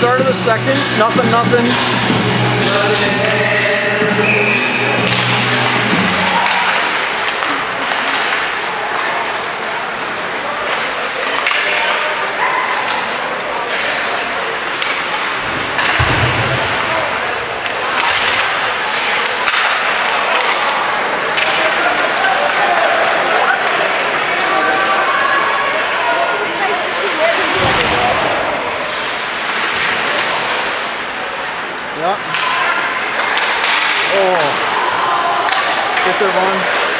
start of the second, nothing. Yeah. Oh. Get there, Vaughn.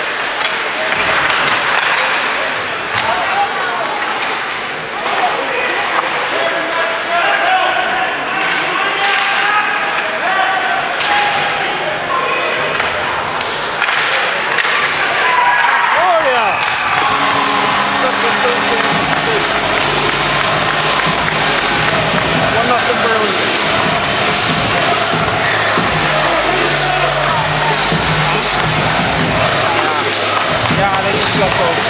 Oh, yeah. 1-0 Burlington. Yeah, they just got those.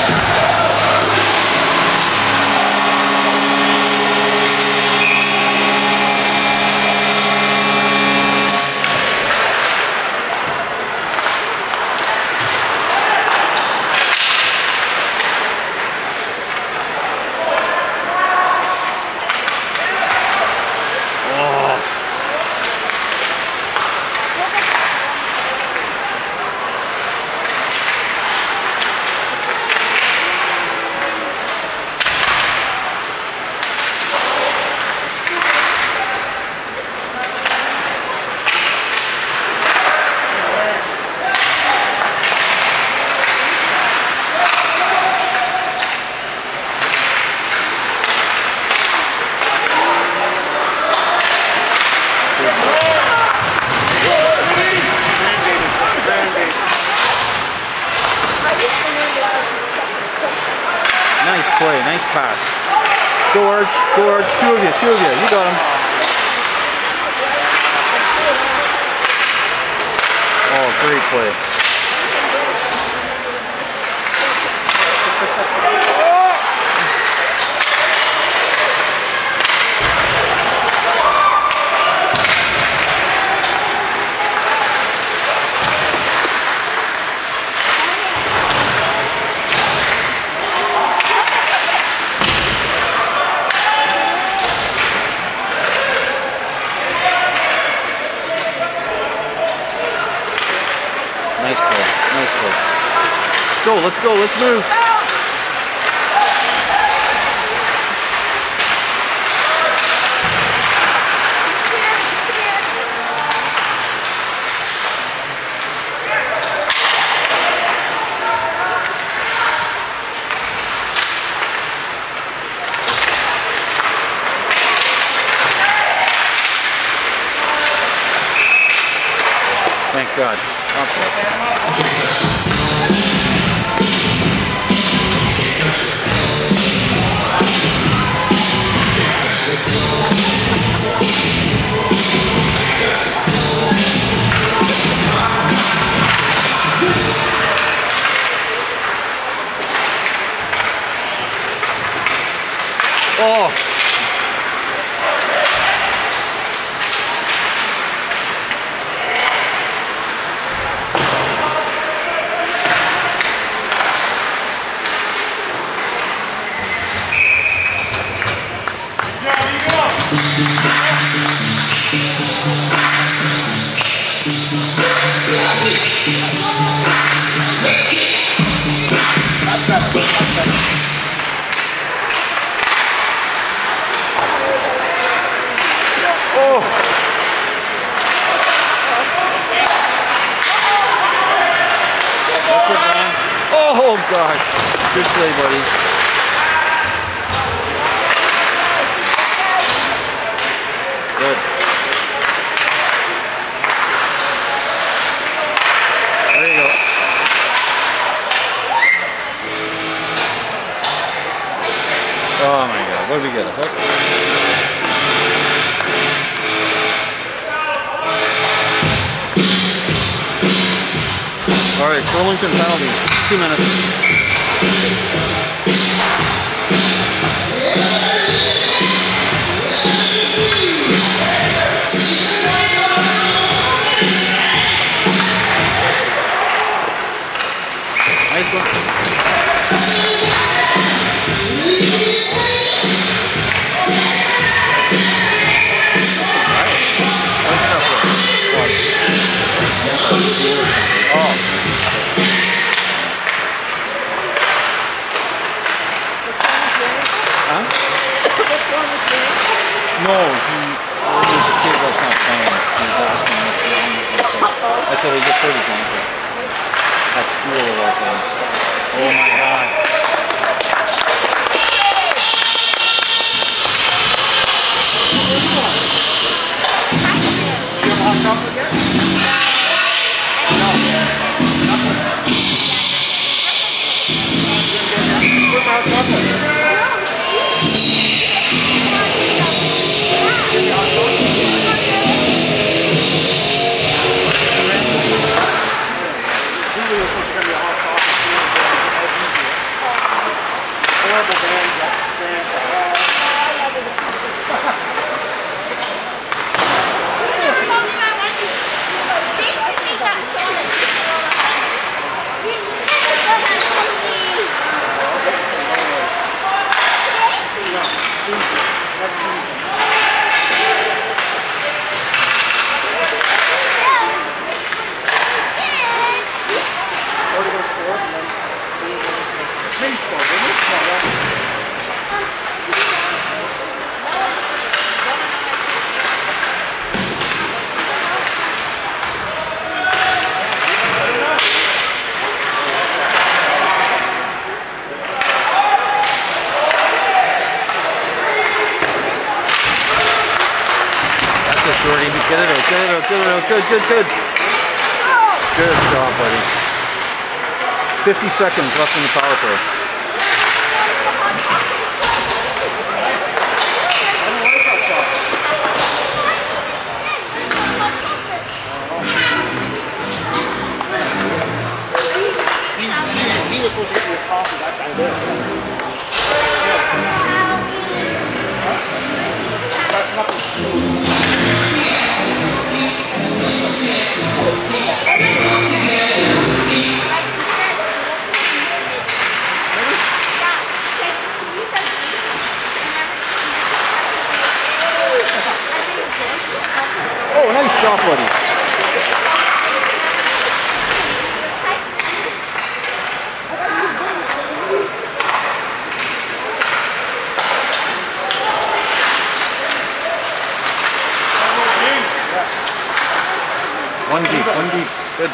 Nice play, nice pass. Gorge, two of you, you got him. Oh, great play. Nice play, nice play. Let's go, let's move. Thank God. Okay. Oh. Oh gosh, good play, buddy. Good. There you go. Oh my God, what did we get? A hook? All right, Burlington penalty, 2 minutes. Oh. Huh? No, his kid was not playing. He was asking what's wrong with him. I said he just hurt his ankle. At school of all things. Oh my God. You have hot chocolate yet? No. Where's my hot chocolate? Give me hot chocolate. Usually we're supposed to give me a hot chocolate too. Horrible band. Shorty, get it out, get it out, get it out. Good, good, good. Good job, buddy. 50 seconds left in the power play. He was supposed to get you a coffee that guy there. That's nothing. Oh, nice shot, buddy. One deep, good.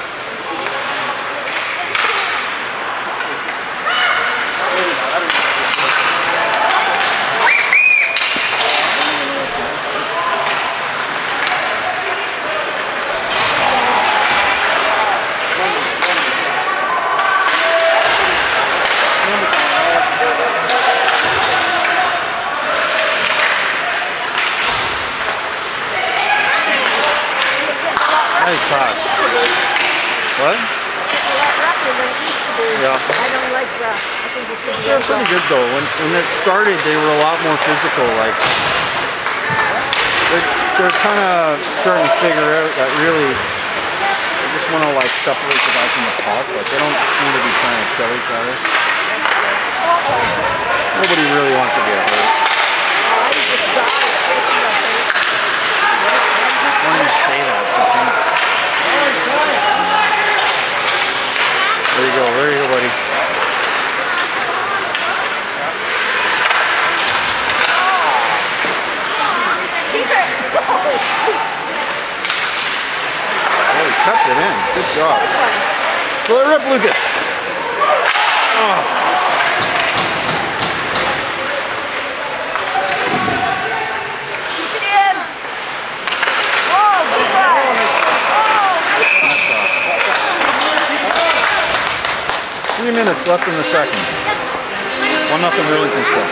Nice pass. What? Yeah. I don't like rough. I think it's They're pretty good though. When it started, they were a lot more physical. Like they're kind of starting to figure out that really they just want to like separate the guy from the puck. Like they don't seem to be trying to kill each other. Nobody really wants to get hurt. Why do you say that? There you go, buddy. Oh, he kept it in. Good job. Pull it up, Lucas. Oh. Keep it in. Oh, good job. 3 minutes left in the second. 1-0 Burlington still.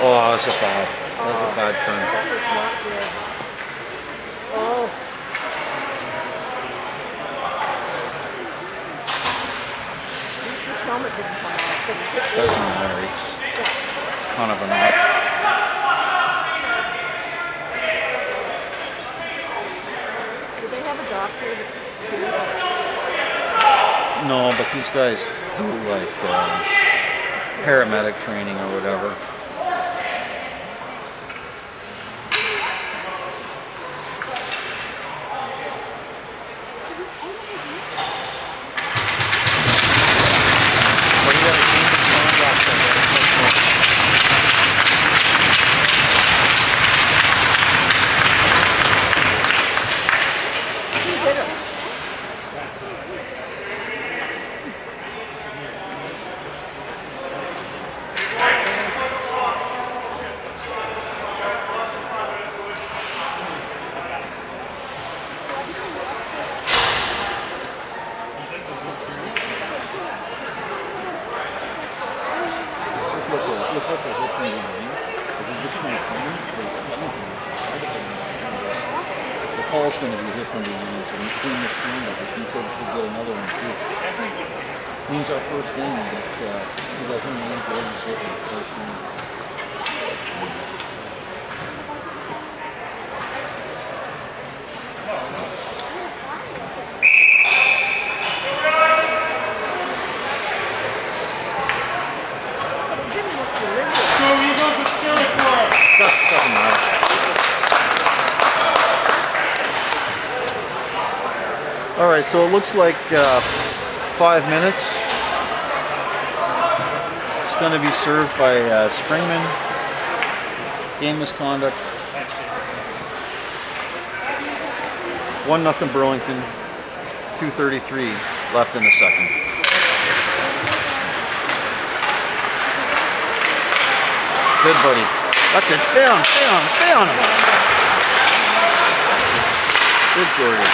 Oh, that was a bad turn. That was not good. Oh. His helmet didn't come off, but he hit it. Doesn't matter. It's kind of an off. Do they have a doctor that's No, but these guys do like paramedic training or whatever. What do you got to change the contract for that? Who hit him? Look what they're hoping to do. If you just kind of turn, the Paul's going to be hit from behind, so he's doing this conduct. He said he'll get another one too. Means our first game, but we let him in for every second first game. Doesn't matter. All right, so it looks like 5 minutes. It's going to be served by Springman. Game misconduct. 1-0 Burlington. 2:33 left in the second. Good, buddy. That's it. Stay on him. Stay on him. Stay on him. Good, Jordan.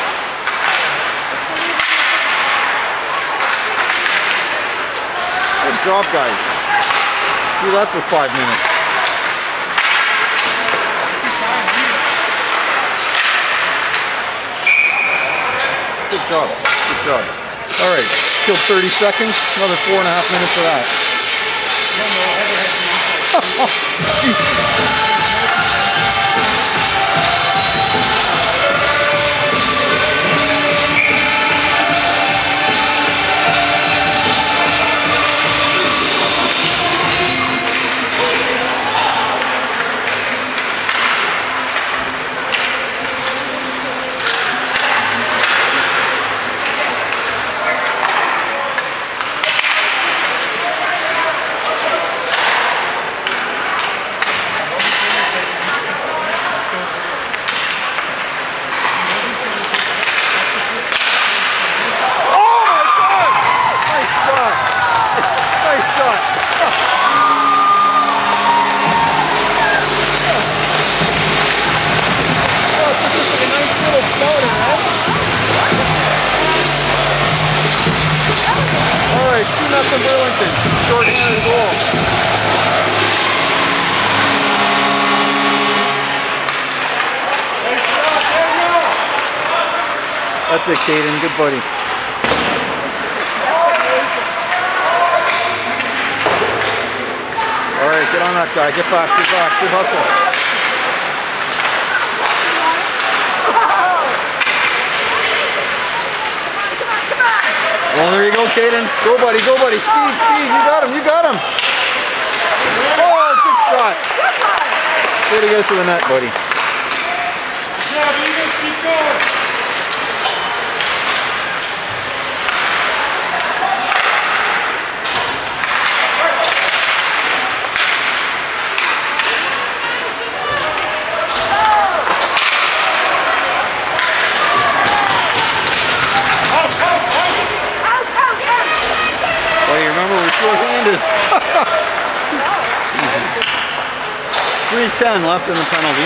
Good job, guys. Do that for 5 minutes. Good job. Good job. All right. Killed 30 seconds. Another 4.5 minutes of that. Alright, 2-0 Burlington. Short-handed goal. That's it, Caden. Good buddy. Alright, get on that guy. Get back, get back. Good hustle. Well, there you go, Caden. Go, buddy. Go, buddy. Speed, speed. You got him. You got him. Oh, good shot. Way to get it to the net, buddy. Yeah, but you guys keep going. Well, you remember we're short-handed. 3:10 left in the penalty.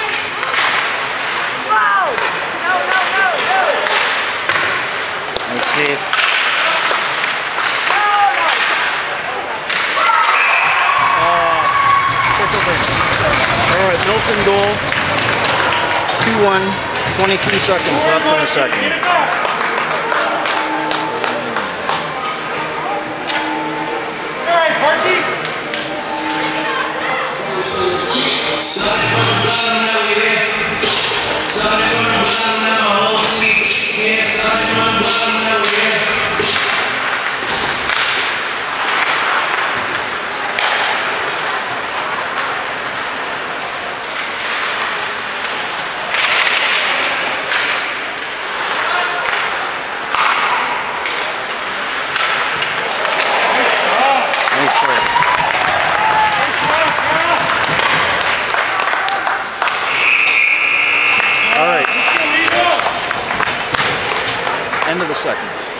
Nice Steve. All right, Milton goal. 2-1. 23 seconds left in the second. All right, Parky. Started from the bottom, now we here. Started from the bottom, now my whole team. Yeah, started from the bottom, now we here. Nice play. All right. End of the second.